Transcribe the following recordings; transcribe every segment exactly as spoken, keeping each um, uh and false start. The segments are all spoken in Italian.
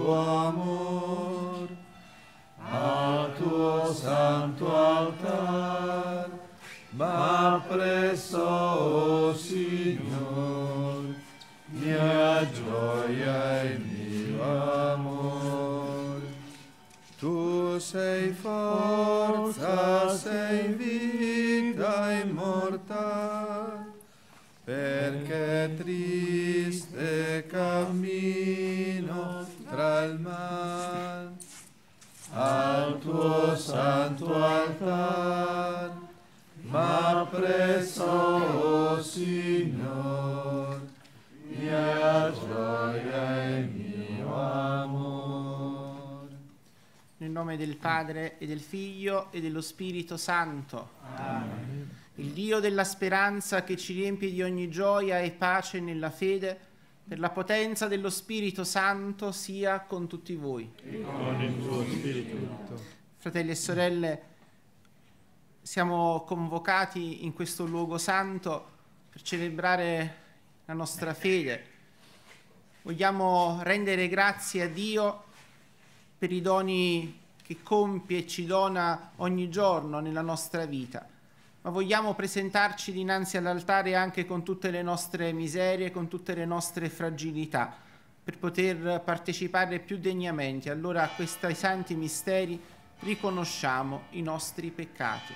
tuo amor, al tuo santo altar, ma presso, oh Signor, mia gioia e mio amor. Tu sei forza, sei vita immortal, perché triste cammino tra il mal, al tuo santo altar, ma presso, oh Signor, mia gioia e mio amor. Nel nome del Padre, e del Figlio, e dello Spirito Santo. Amen. Il Dio della speranza, che ci riempie di ogni gioia e pace nella fede, per la potenza dello Spirito Santo, sia con tutti voi. E con il tuo spirito. Fratelli e sorelle, siamo convocati in questo luogo santo per celebrare la nostra fede. Vogliamo rendere grazie a Dio per i doni che compie e ci dona ogni giorno nella nostra vita, ma vogliamo presentarci dinanzi all'altare anche con tutte le nostre miserie, con tutte le nostre fragilità, per poter partecipare più degnamente allora a questi santi misteri. Riconosciamo i nostri peccati.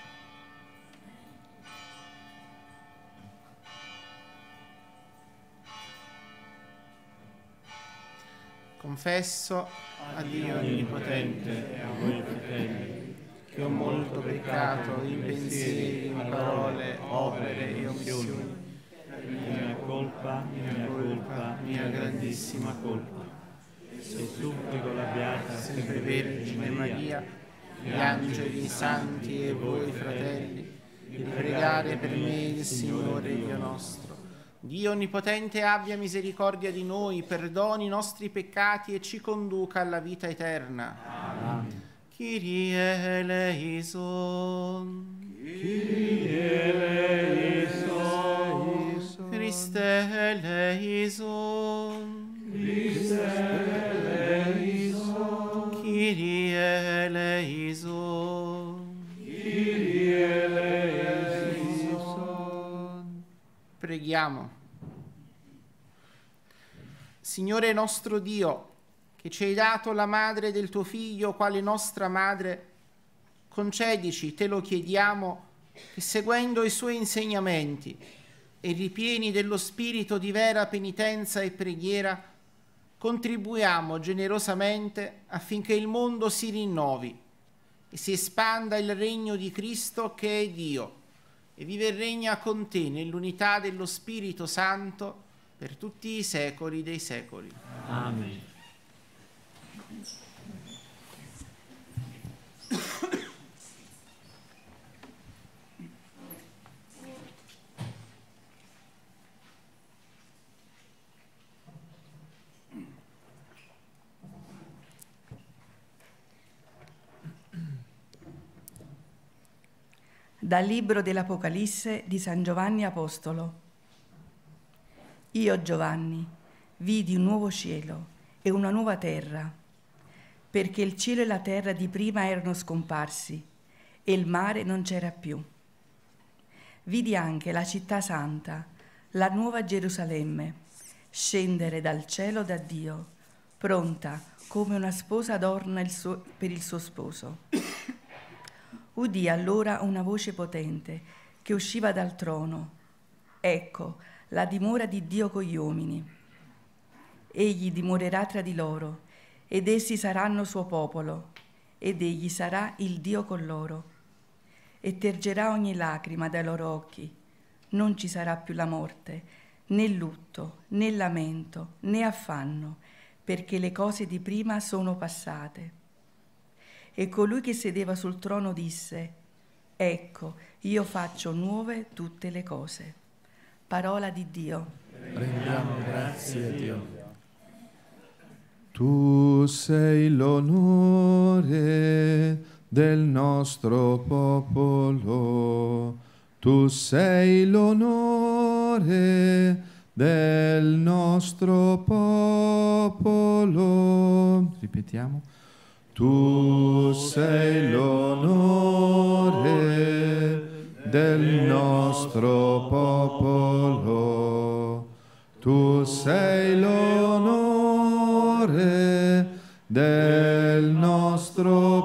Confesso a Dio Onnipotente e a voi fratelli che ho molto peccato in pensieri, in parole, opere e omissioni. Mia colpa, mia colpa, mia grandissima colpa. E supplico la Beata Sempre Vergine Maria, gli angeli, i santi e voi fratelli, di pregare per me il Signore Dio nostro. Dio Onnipotente abbia misericordia di noi, perdoni i nostri peccati e ci conduca alla vita eterna. Amen. Kyrie eleison. Kyrie eleison. Christe eleison. Christe eleison. Kyrie eleison. Kyrie eleison. Preghiamo. Signore nostro Dio, che ci hai dato la madre del tuo Figlio quale nostra madre, concedici, te lo chiediamo, che seguendo i suoi insegnamenti e ripieni dello spirito di vera penitenza e preghiera, contribuiamo generosamente affinché il mondo si rinnovi e si espanda il regno di Cristo, che è Dio, e vive e regna con te nell'unità dello Spirito Santo per tutti i secoli dei secoli. Amen. Dal libro dell'Apocalisse di San Giovanni Apostolo. Io, Giovanni, vidi un nuovo cielo e una nuova terra, perché il cielo e la terra di prima erano scomparsi e il mare non c'era più. Vidi anche la città santa, la nuova Gerusalemme, scendere dal cielo da Dio, pronta come una sposa adorna il suo, per il suo sposo. Udì allora una voce potente che usciva dal trono. Ecco, la dimora di Dio con gli uomini. Egli dimorerà tra di loro, ed essi saranno suo popolo, ed egli sarà il Dio con loro. E tergerà ogni lacrima dai loro occhi. Non ci sarà più la morte, né lutto, né lamento, né affanno, perché le cose di prima sono passate. E colui che sedeva sul trono disse: ecco, io faccio nuove tutte le cose. Parola di Dio. Rendiamo grazie a Dio. Tu sei l'onore del nostro popolo, tu sei l'onore del nostro popolo. cielo, ripetiamo, tu sei l'onore del nostro popolo, tu sei l'onore del nostro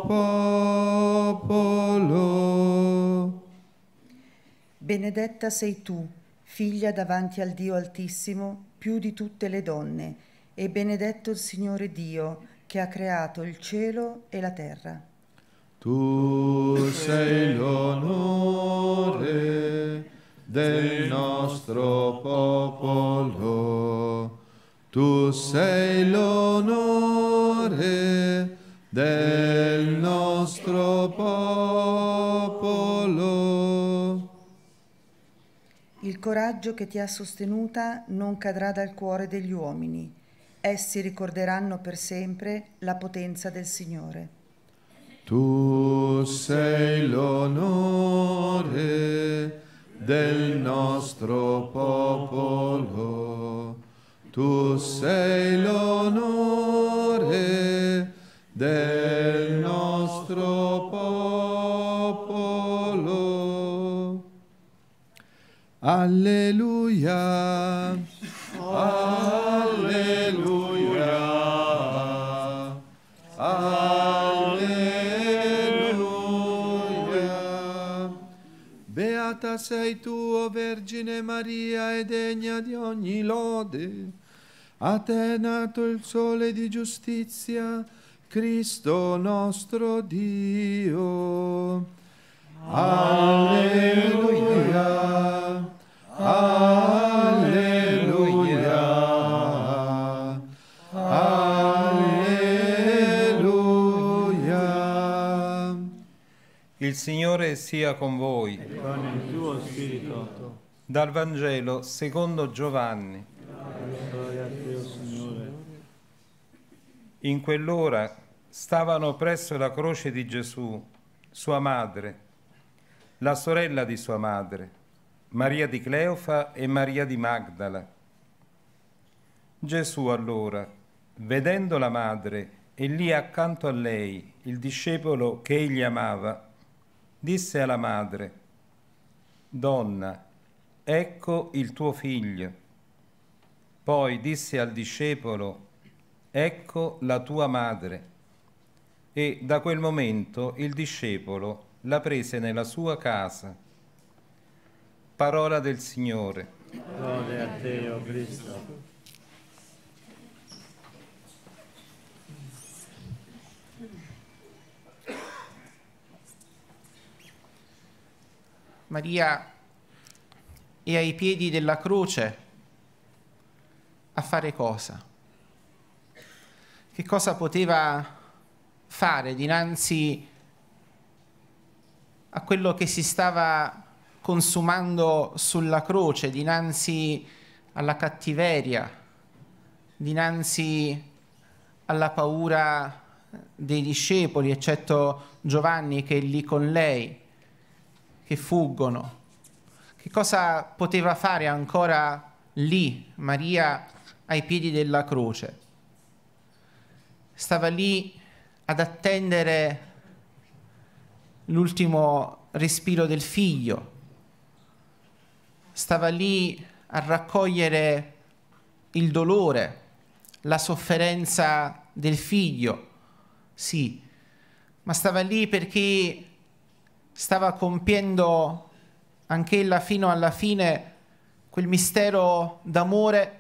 popolo. Benedetta sei tu, figlia davanti al Dio Altissimo, più di tutte le donne, e benedetto il Signore Dio, che ha creato il cielo e la terra. Tu sei l'onore del nostro popolo, tu sei l'onore del nostro popolo. Il coraggio che ti ha sostenuta non cadrà dal cuore degli uomini. Essi ricorderanno per sempre la potenza del Signore. Tu sei l'onore del nostro popolo, tu sei l'onore del nostro popolo. Alleluia, alleluia, alleluia. Beata sei tu, o Vergine Maria, e degna di ogni lode. A te è nato il sole di giustizia, Cristo nostro Dio. Alleluia, alleluia, alleluia. Il Signore sia con voi. E con il tuo spirito. Dal Vangelo secondo Giovanni. Gloria a te, Signore. In quell'ora stavano presso la croce di Gesù, sua madre, la sorella di sua madre, Maria di Cleofa e Maria di Magdala. Gesù allora, vedendo la madre e lì accanto a lei il discepolo che egli amava, disse alla madre: Donna, ecco il tuo figlio. Poi disse al discepolo: Ecco la tua madre. E da quel momento il discepolo la prese nella sua casa. Parola del Signore. Lode a te, o Cristo. Maria è ai piedi della croce a fare cosa? Che cosa poteva fare dinanzi a quello che si stava consumando sulla croce, dinanzi alla cattiveria, dinanzi alla paura dei discepoli, eccetto Giovanni che è lì con lei, che fuggono? Che cosa poteva fare ancora lì Maria ai piedi della croce? Stava lì ad attendere l'ultimo respiro del figlio, stava lì a raccogliere il dolore, la sofferenza del figlio, sì, ma stava lì perché stava compiendo anch'ella fino alla fine quel mistero d'amore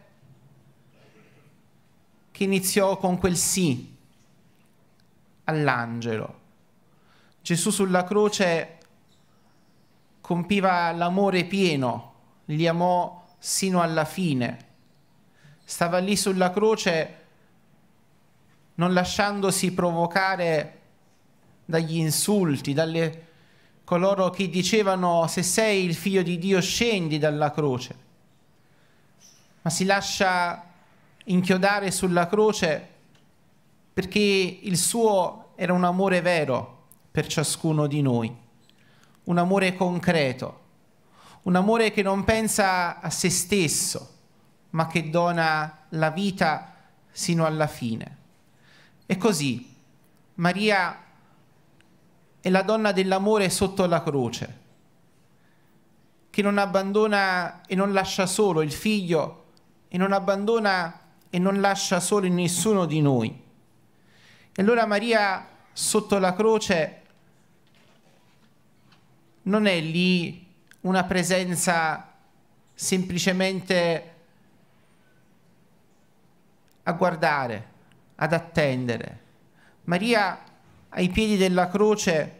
che iniziò con quel sì all'angelo. Gesù sulla croce compiva l'amore pieno, li amò sino alla fine. Stava lì sulla croce non lasciandosi provocare dagli insulti, dalle coloro che dicevano: se sei il figlio di Dio scendi dalla croce, ma si lascia inchiodare sulla croce perché il suo era un amore vero per ciascuno di noi, un amore concreto, un amore che non pensa a se stesso, ma che dona la vita sino alla fine. E così Maria è la donna dell'amore sotto la croce, che non abbandona e non lascia solo il figlio e non abbandona e non lascia solo nessuno di noi. E allora Maria sotto la croce non è lì una presenza semplicemente a guardare, ad attendere. Maria ai piedi della croce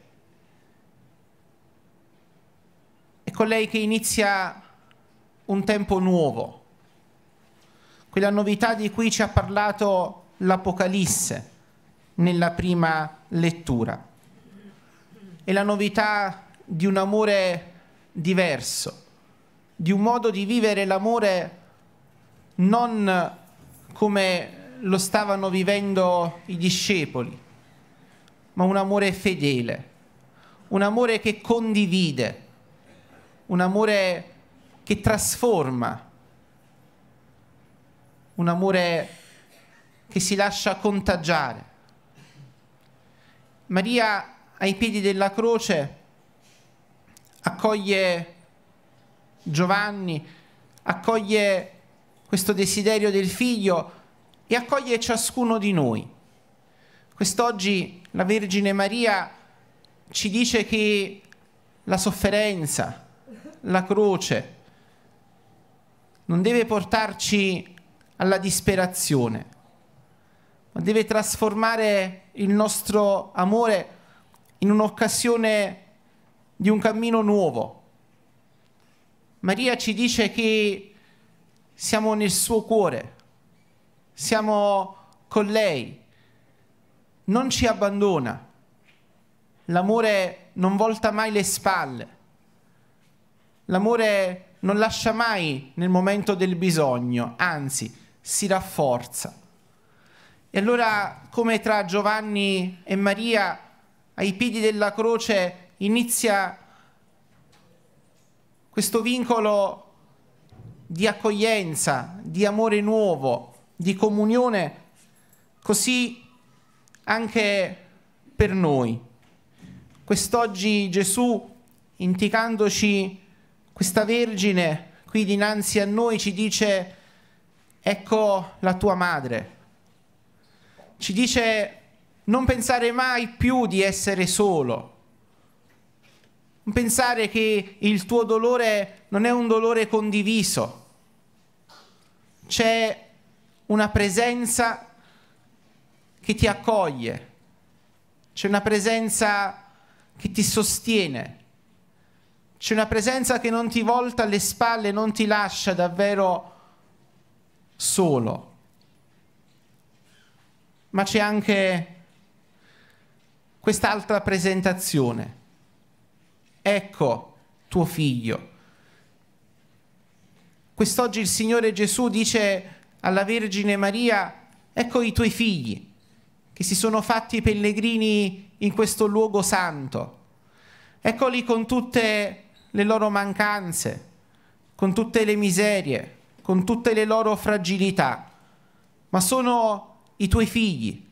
è colei che inizia un tempo nuovo, quella novità di cui ci ha parlato l'Apocalisse nella prima lettura. È la novità di un amore diverso, di un modo di vivere l'amore non come lo stavano vivendo i discepoli, ma un amore fedele, un amore che condivide, un amore che trasforma, un amore che si lascia contagiare. Maria ai piedi della croce accoglie Giovanni, accoglie questo desiderio del figlio e accoglie ciascuno di noi. Quest'oggi la Vergine Maria ci dice che la sofferenza, la croce, non deve portarci alla disperazione, ma deve trasformare il nostro amore in un'occasione di un cammino nuovo. Maria ci dice che siamo nel suo cuore, siamo con lei, non ci abbandona. L'amore non volta mai le spalle, l'amore non lascia mai nel momento del bisogno, anzi si rafforza. E allora, come tra Giovanni e Maria ai piedi della croce inizia questo vincolo di accoglienza, di amore nuovo, di comunione, così anche per noi. Quest'oggi Gesù, indicandoci questa Vergine qui dinanzi a noi, ci dice: ecco la tua madre. Ci dice: non pensare mai più di essere solo, non pensare che il tuo dolore non è un dolore condiviso. C'è una presenza che ti accoglie, c'è una presenza che ti sostiene, c'è una presenza che non ti volta le spalle, non ti lascia davvero solo. Ma c'è anche quest'altra presentazione. Ecco tuo figlio. Quest'oggi il Signore Gesù dice alla Vergine Maria: ecco i tuoi figli che si sono fatti pellegrini in questo luogo santo. Eccoli con tutte le loro mancanze, con tutte le miserie, con tutte le loro fragilità, ma sono i tuoi figli.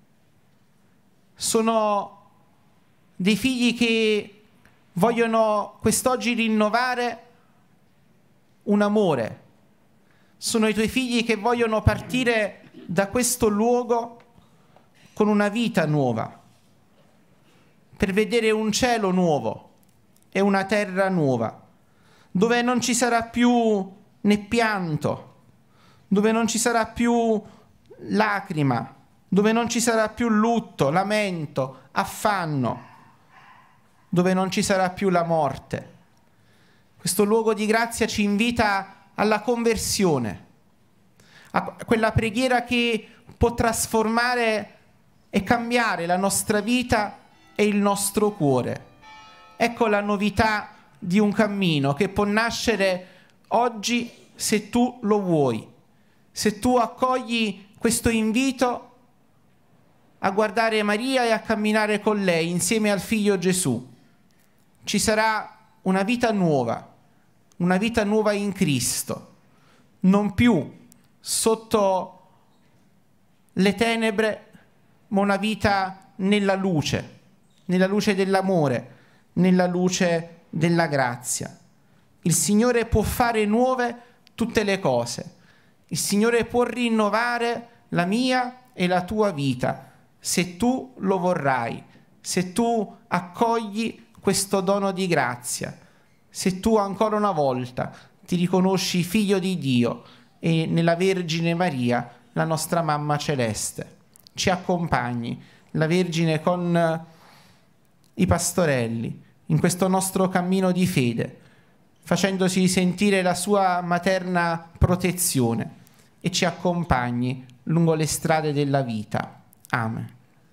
Sono dei figli che vogliono quest'oggi rinnovare un amore. Sono i tuoi figli che vogliono partire da questo luogo con una vita nuova, per vedere un cielo nuovo e una terra nuova, dove non ci sarà più né pianto, dove non ci sarà più lacrima, dove non ci sarà più lutto, lamento, affanno, dove non ci sarà più la morte. Questo luogo di grazia ci invita alla conversione, a quella preghiera che può trasformare e cambiare la nostra vita e il nostro cuore. Ecco la novità di un cammino che può nascere oggi se tu lo vuoi, se tu accogli questo invito a guardare Maria e a camminare con lei insieme al Figlio Gesù. Ci sarà una vita nuova, una vita nuova in Cristo, non più sotto le tenebre ma una vita nella luce, nella luce dell'amore, nella luce della grazia. Il Signore può fare nuove tutte le cose. Il Signore può rinnovare la mia e la tua vita, se tu lo vorrai, se tu accogli questo dono di grazia, se tu ancora una volta ti riconosci figlio di Dio e nella Vergine Maria, la nostra mamma celeste. Ci accompagni, la Vergine con i pastorelli, in questo nostro cammino di fede, facendosi sentire la sua materna protezione, e ci accompagni lungo le strade della vita. Amen.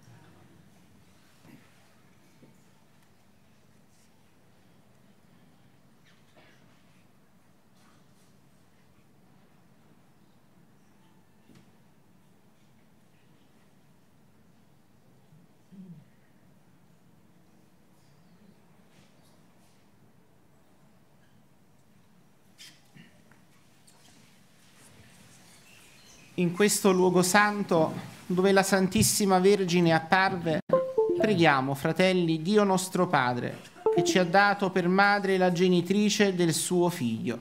In questo luogo santo, dove la Santissima Vergine apparve, preghiamo, fratelli, Dio nostro Padre, che ci ha dato per madre la genitrice del suo Figlio.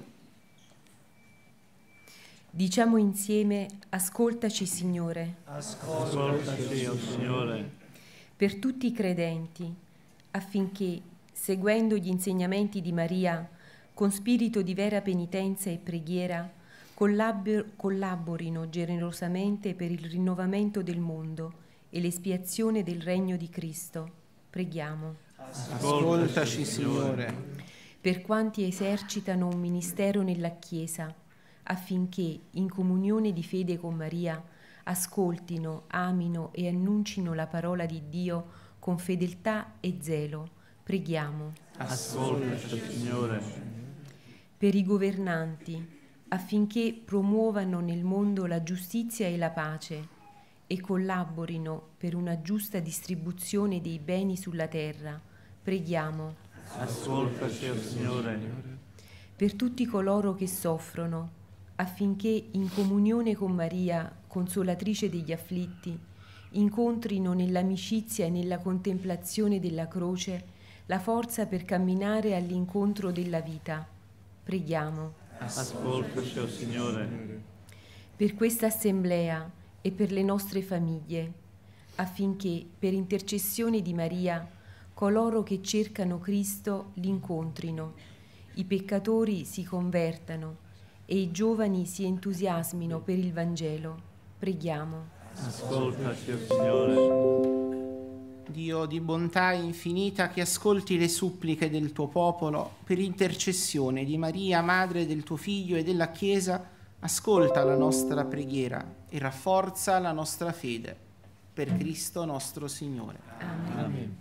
Diciamo insieme: ascoltaci, Signore. Ascoltaci, o Signore. Per tutti i credenti, affinché, seguendo gli insegnamenti di Maria, con spirito di vera penitenza e preghiera, collabor- collaborino generosamente per il rinnovamento del mondo e l'espiazione del regno di Cristo. Preghiamo. Ascoltaci, Signore. Per quanti esercitano un ministero nella Chiesa, affinché, in comunione di fede con Maria, ascoltino, amino e annuncino la parola di Dio con fedeltà e zelo. Preghiamo. Ascoltaci, Signore. Per i governanti, affinché promuovano nel mondo la giustizia e la pace e collaborino per una giusta distribuzione dei beni sulla terra. Preghiamo. Ascoltaci, o Signore. Per tutti coloro che soffrono, affinché in comunione con Maria, consolatrice degli afflitti, incontrino nell'amicizia e nella contemplazione della croce la forza per camminare all'incontro della vita. Preghiamo. Ascoltaci, o Signore. Per questa assemblea e per le nostre famiglie, affinché, per intercessione di Maria, coloro che cercano Cristo l'incontrino, i peccatori si convertano e i giovani si entusiasmino per il Vangelo. Preghiamo. Ascoltaci, o Signore. Dio di bontà infinita, che ascolti le suppliche del tuo popolo, per intercessione di Maria, Madre del tuo Figlio e della Chiesa, ascolta la nostra preghiera e rafforza la nostra fede. Per Cristo nostro Signore. Amen.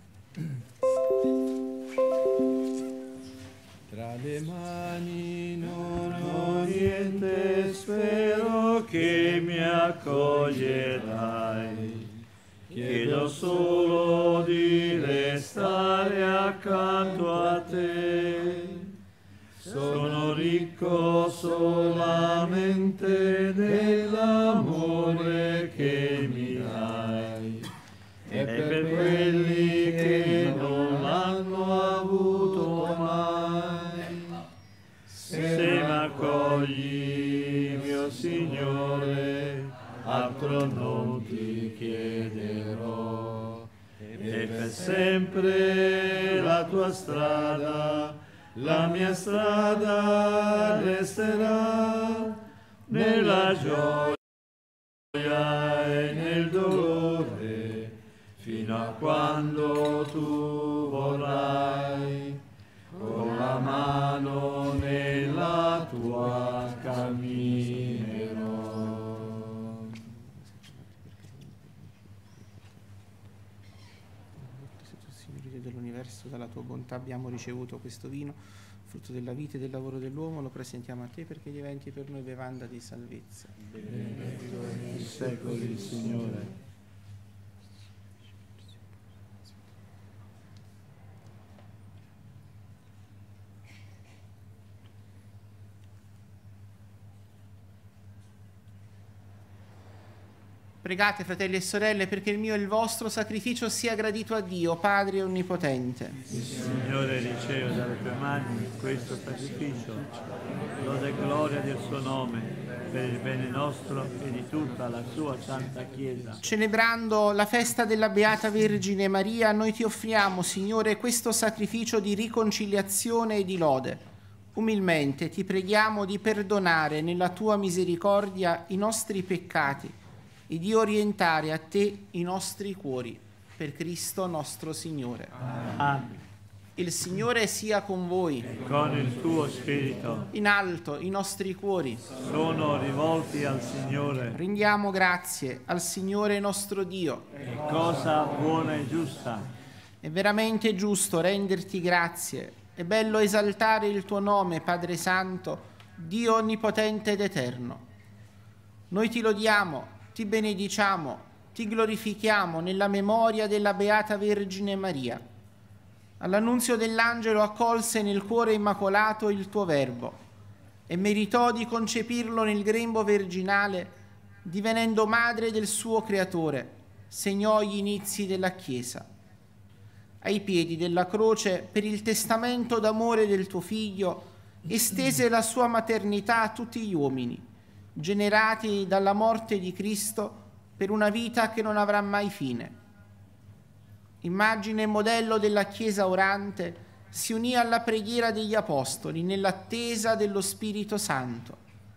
Tra le mani non Non ho niente, spero che mi accoglierai. Chiedo solo di restare accanto a te. Sono ricco solamente dell'amore che mi dai. E per quelli che non l'hanno avuto mai, se m'accogli, mio Signore, altro non ti chiederò. E per sempre la tua strada, la mia strada resterà, nella gioia e nel dolore, fino a quando tu vorrai, con la mano nella tua camminerò. Signore Dio dell'universo, dalla tua bontà abbiamo ricevuto questo vino, frutto della vita e del lavoro dell'uomo, lo presentiamo a te perché diventi per noi bevanda di salvezza. Benedetto nei secoli, Signore. Pregate, fratelli e sorelle, perché il mio e il vostro sacrificio sia gradito a Dio, Padre Onnipotente. Il Signore riceva dalle tue mani questo sacrificio, lode e gloria del suo nome, per il bene nostro e di tutta la sua Santa Chiesa. Celebrando la festa della Beata Vergine Maria, noi ti offriamo, Signore, questo sacrificio di riconciliazione e di lode. Umilmente ti preghiamo di perdonare nella tua misericordia i nostri peccati e di orientare a te i nostri cuori, per Cristo nostro Signore. Amen. Il Signore sia con voi. Con il tuo spirito In alto i nostri cuori. sono rivolti al Signore. Rendiamo grazie al Signore nostro Dio. È cosa buona e giusta. È veramente giusto renderti grazie. È bello esaltare il tuo nome, Padre Santo, Dio onnipotente ed eterno. Noi ti lodiamo, ti benediciamo, ti glorifichiamo nella memoria della Beata Vergine Maria. All'annunzio dell'angelo accolse nel cuore immacolato il tuo Verbo e meritò di concepirlo nel grembo virginale, divenendo madre del suo Creatore, segnò gli inizi della Chiesa. Ai piedi della croce, per il testamento d'amore del tuo Figlio, estese la sua maternità a tutti gli uomini, generati dalla morte di Cristo per una vita che non avrà mai fine. Immagine e modello della Chiesa orante, si unì alla preghiera degli Apostoli nell'attesa dello Spirito Santo.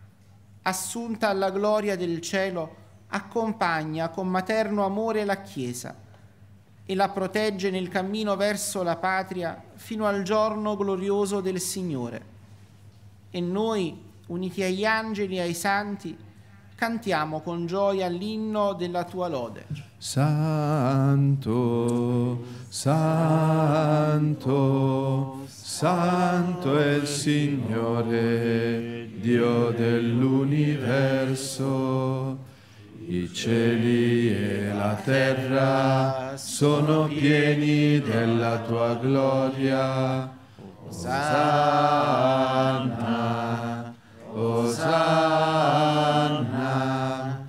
Assunta alla gloria del cielo, accompagna con materno amore la Chiesa e la protegge nel cammino verso la patria fino al giorno glorioso del Signore. E noi, uniti agli angeli e ai santi, cantiamo con gioia l'inno della tua lode. Santo, Santo, Santo è il Signore, Dio dell'universo. I cieli e la terra sono pieni della tua gloria. Osanna, Osanna,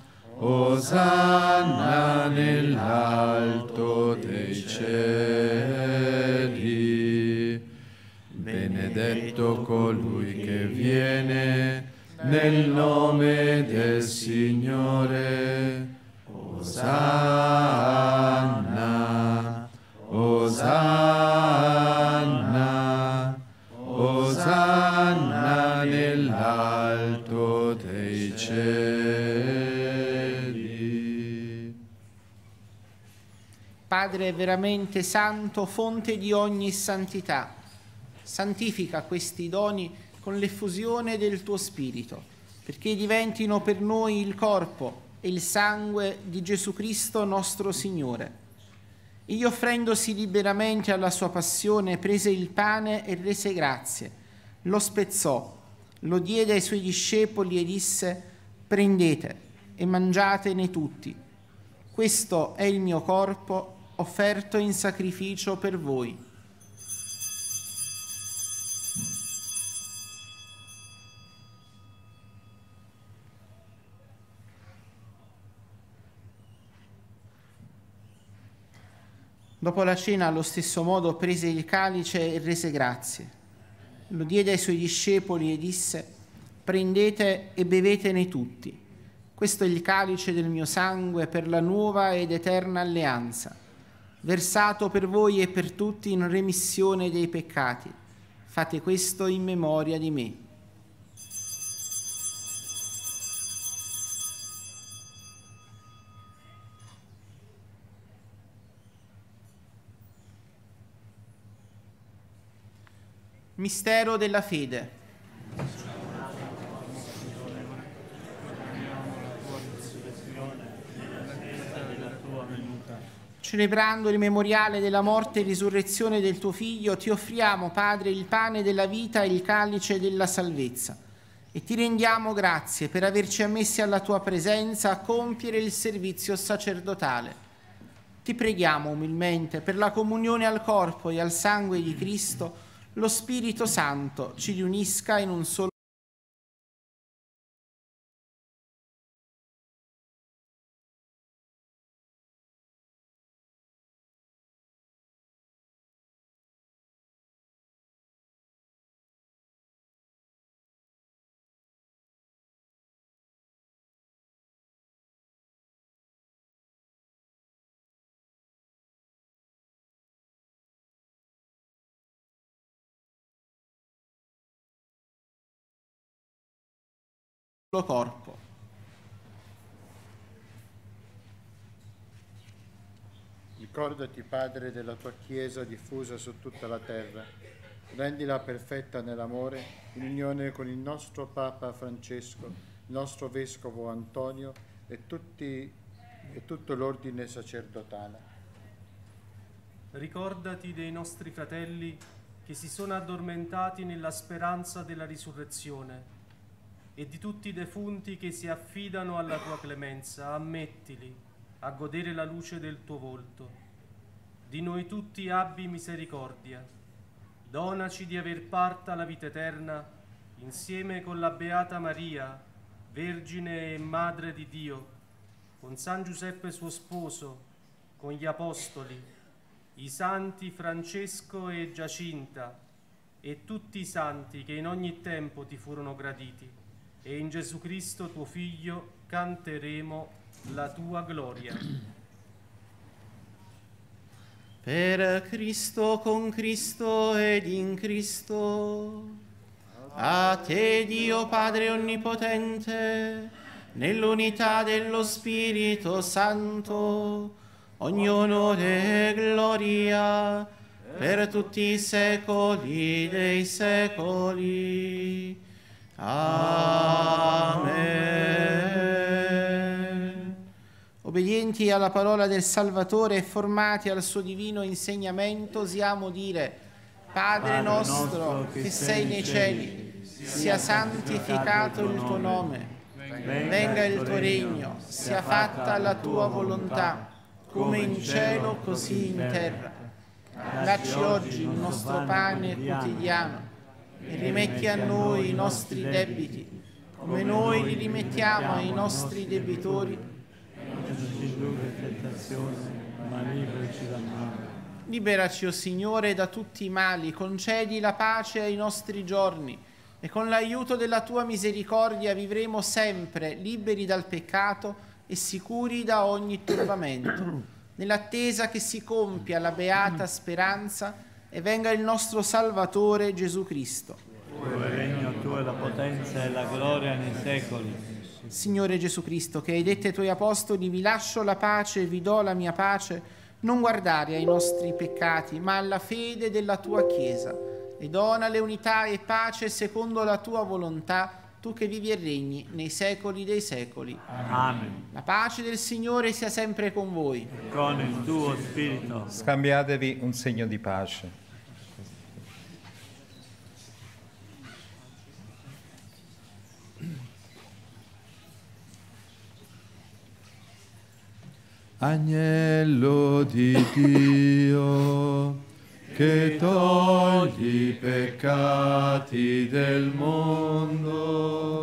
Osanna nell'alto dei cieli. Benedetto colui che viene nel nome del Signore. Osanna, Osanna, Osanna nell'alto dei cieli. Padre veramente santo, fonte di ogni santità, santifica questi doni con l'effusione del tuo Spirito, perché diventino per noi il corpo e il sangue di Gesù Cristo nostro Signore. Egli, offrendosi liberamente alla sua passione, prese il pane e rese grazie, lo spezzò, lo diede ai suoi discepoli e disse: prendete e mangiatene tutti. Questo è il mio corpo offerto in sacrificio per voi. Dopo la cena, allo stesso modo, prese il calice e rese grazie. Lo diede ai suoi discepoli e disse: prendete e bevetene tutti. Questo è il calice del mio sangue per la nuova ed eterna alleanza, versato per voi e per tutti in remissione dei peccati. Fate questo in memoria di me. Mistero della fede. Celebrando il memoriale della morte e risurrezione del tuo Figlio, ti offriamo, Padre, il pane della vita e il calice della salvezza. E ti rendiamo grazie per averci ammessi alla tua presenza a compiere il servizio sacerdotale. Ti preghiamo umilmente per la comunione al corpo e al sangue di Cristo. Lo Spirito Santo ci riunisca in un solo suo corpo. Ricordati, Padre, della tua Chiesa diffusa su tutta la terra. Rendila perfetta nell'amore, in unione con il nostro Papa Francesco, il nostro Vescovo Antonio e, tutti, e tutto l'ordine sacerdotale. Ricordati dei nostri fratelli che si sono addormentati nella speranza della risurrezione e di tutti i defunti che si affidano alla tua clemenza. Ammettili a godere la luce del tuo volto. Di noi tutti abbi misericordia. Donaci di aver parte alla vita eterna insieme con la Beata Maria, Vergine e Madre di Dio, con San Giuseppe suo sposo, con gli Apostoli, i santi Francesco e Giacinta e tutti i santi che in ogni tempo ti furono graditi. E in Gesù Cristo tuo Figlio canteremo la tua gloria. Per Cristo, con Cristo ed in Cristo, a te Dio Padre Onnipotente, nell'unità dello Spirito Santo, ogni onore e gloria per tutti i secoli dei secoli. Amen. Obbedienti alla parola del Salvatore e formati al suo divino insegnamento, osiamo dire: Padre nostro che sei nei cieli, sia santificato il tuo nome, venga il tuo regno, sia fatta la tua volontà, come in cielo così in terra. Dacci oggi il nostro pane quotidiano e rimetti a noi i nostri debiti, come noi li rimettiamo ai nostri debitori. Ma liberaci dal male. Liberaci, o Signore, da tutti i mali, concedi la pace ai nostri giorni e con l'aiuto della tua misericordia vivremo sempre liberi dal peccato e sicuri da ogni turbamento, nell'attesa che si compia la beata speranza e venga il nostro Salvatore Gesù Cristo. Dove regno tuo è la potenza e la gloria nei secoli. Signore Gesù Cristo, che hai detto ai tuoi apostoli: vi lascio la pace e vi do la mia pace, non guardare ai nostri peccati, ma alla fede della tua Chiesa, e donale unità e pace secondo la tua volontà, tu che vivi e regni nei secoli dei secoli. Amen. La pace del Signore sia sempre con voi. Con il tuo spirito. Scambiatevi un segno di pace. Agnello di Dio, che togli i peccati del mondo,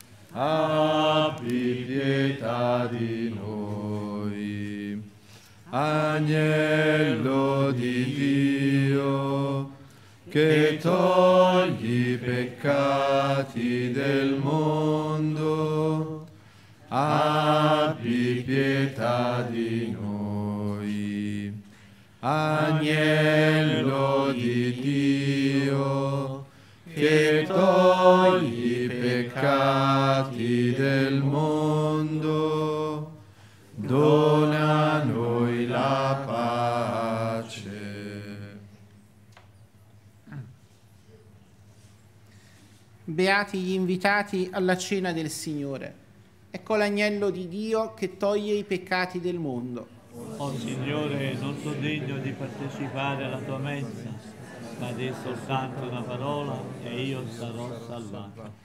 abbi pietà di noi. Agnello di Dio, che togli i peccati del mondo, abbi pietà di noi. Agnello di Dio, che togli i peccati del mondo, dona a noi la pace. Beati gli invitati alla cena del Signore. Ecco l'agnello di Dio che toglie i peccati del mondo. O Signore, non sono degno di partecipare alla tua mensa, ma di soltanto una parola e io sarò salvato.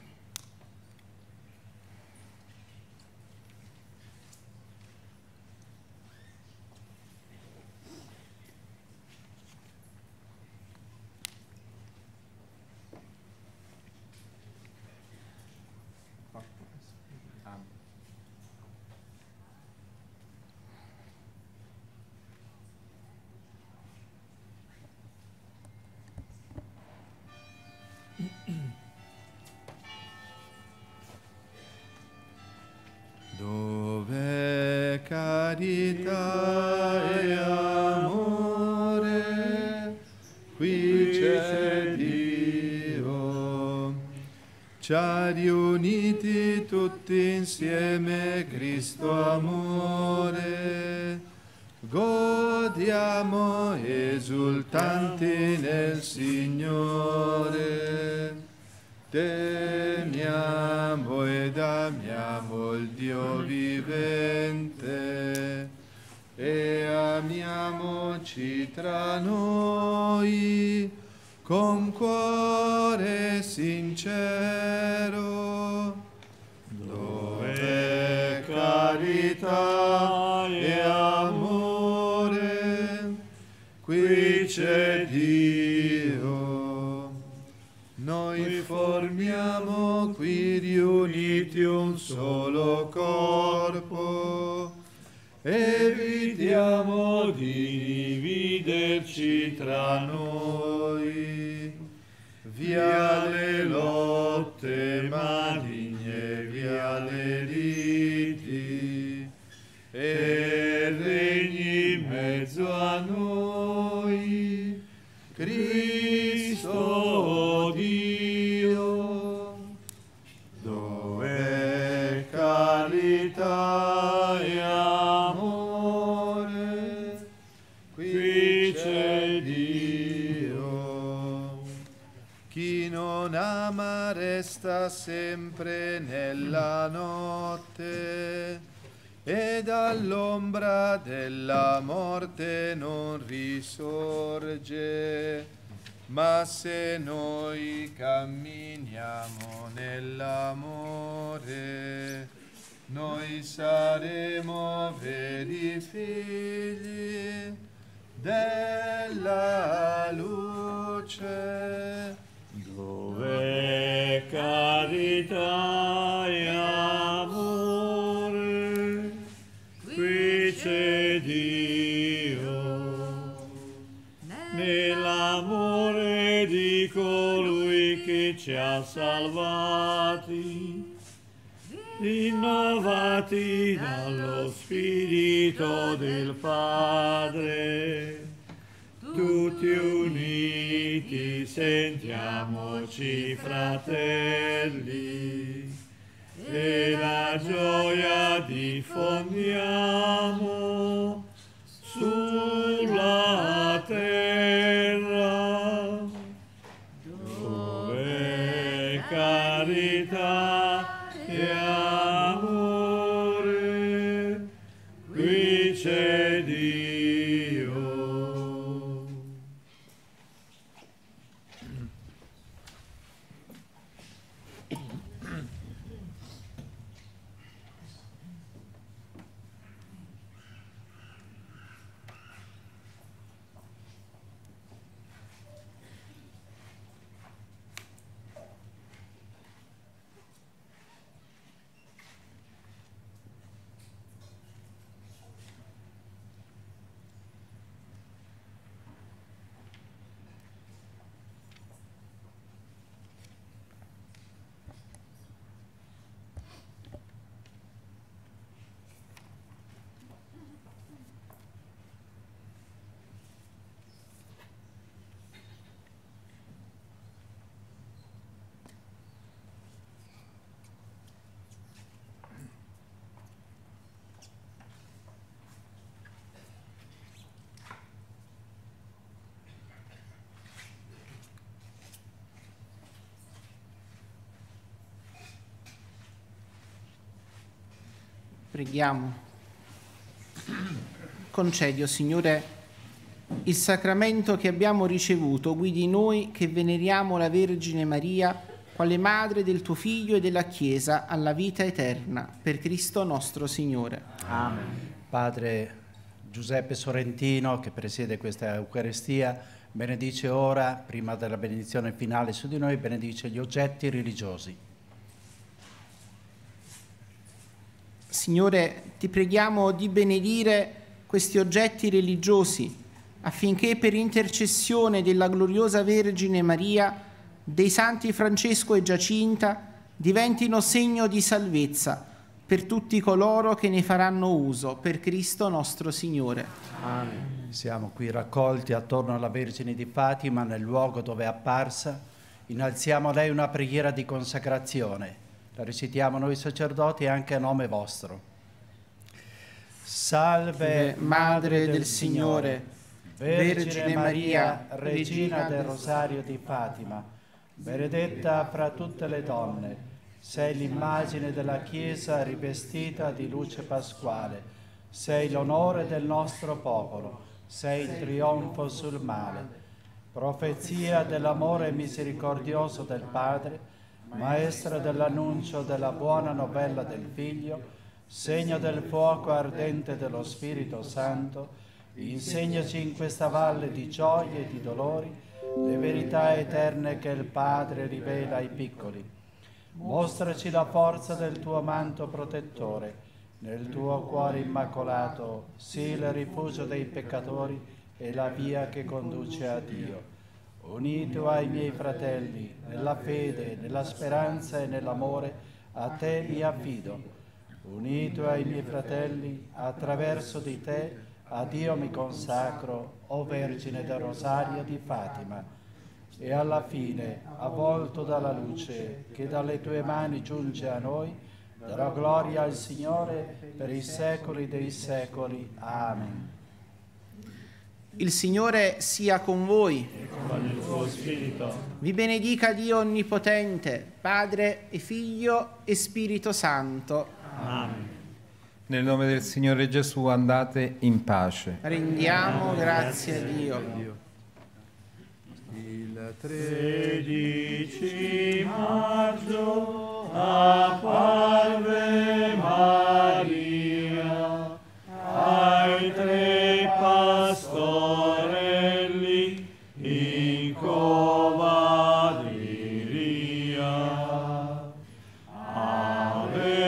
ci ha riuniti tutti insieme, Cristo amore. Godiamo esultanti nel Signore. Temiamo ed amiamo il Dio vivente e amiamoci tra noi con cuore sincero. Dove carità e amore, qui c'è Dio. Noi formiamo qui riuniti un solo corpo, evitiamo di dividerci tra noi, via le lotte maligne, via le liti, e regni in mezzo a noi, Cristo Dio, dove carità e amore, qui c'è Dio. Chi non ama resta sempre nella notte e dall'ombra della morte non risorge. Ma se noi camminiamo nell'amore, noi saremo veri figli della luce. Dove carità e amore, qui c'è Dio. Nell'amore di colui che ci ha salvati, rinnovati dallo Spirito del Padre, tutti uniti sentiamoci fratelli e la gioia diffondiamo sulla terra, dove carità e amore, qui c'è Dio. Preghiamo. Concedi, o Signore, il sacramento che abbiamo ricevuto, guidi noi che veneriamo la Vergine Maria, quale Madre del tuo Figlio e della Chiesa, alla vita eterna, per Cristo nostro Signore. Amen. Padre Giuseppe Sorrentino, che presiede questa Eucaristia, benedice ora, prima della benedizione finale su di noi, benedice gli oggetti religiosi. Signore, ti preghiamo di benedire questi oggetti religiosi, affinché per intercessione della gloriosa Vergine Maria, dei santi Francesco e Giacinta, diventino segno di salvezza per tutti coloro che ne faranno uso, per Cristo nostro Signore. Amen. Siamo qui raccolti attorno alla Vergine di Fatima, nel luogo dove è apparsa, innalziamo a lei una preghiera di consacrazione. La recitiamo noi sacerdoti anche a nome vostro. Salve, Madre del Signore, Vergine Maria, Regina del Rosario di Fatima, benedetta fra tutte le donne, sei l'immagine della Chiesa rivestita di luce pasquale, sei l'onore del nostro popolo, sei il trionfo sul male, profezia dell'amore misericordioso del Padre, maestra dell'annuncio della buona novella del Figlio, segno del fuoco ardente dello Spirito Santo, insegnaci in questa valle di gioie e di dolori le verità eterne che il Padre rivela ai piccoli. Mostraci la forza del tuo manto protettore, nel tuo cuore immacolato, sii il rifugio dei peccatori e la via che conduce a Dio. Unito ai miei fratelli, nella fede, nella speranza e nell'amore, a te mi affido. Unito ai miei fratelli, attraverso di te, a Dio mi consacro, o Vergine del Rosario di Fatima. E alla fine, avvolto dalla luce che dalle tue mani giunge a noi, darò gloria al Signore per i secoli dei secoli. Amen. Il Signore sia con voi. Con il tuo spirito. Vi benedica Dio Onnipotente, Padre e Figlio e Spirito Santo. Amen. Nel nome del Signore Gesù andate in pace. Rendiamo grazie a Dio. Il tredici maggio apparve Maria ai tre pastorelli in cova di Ria. Ave,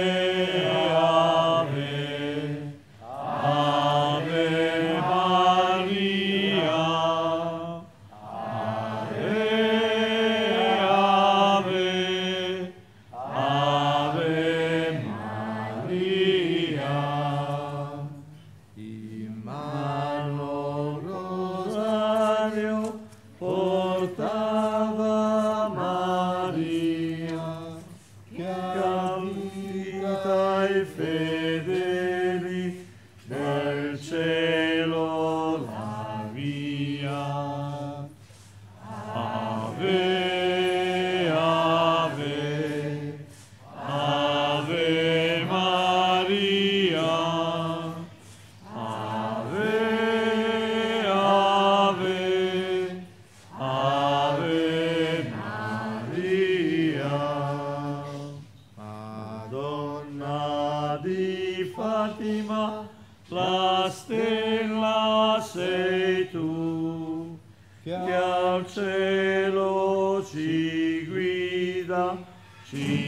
Ave, Ave Maria. Ave, Ave, Ave Maria. in Mano rosario portava Maria, che avvita i fedeli nel cielo la via. Ave, Ave, Ave Maria. Ave, Ave, Ave Maria. Madonna di Fatima, la stella sei tu, che al cielo ci guida, ci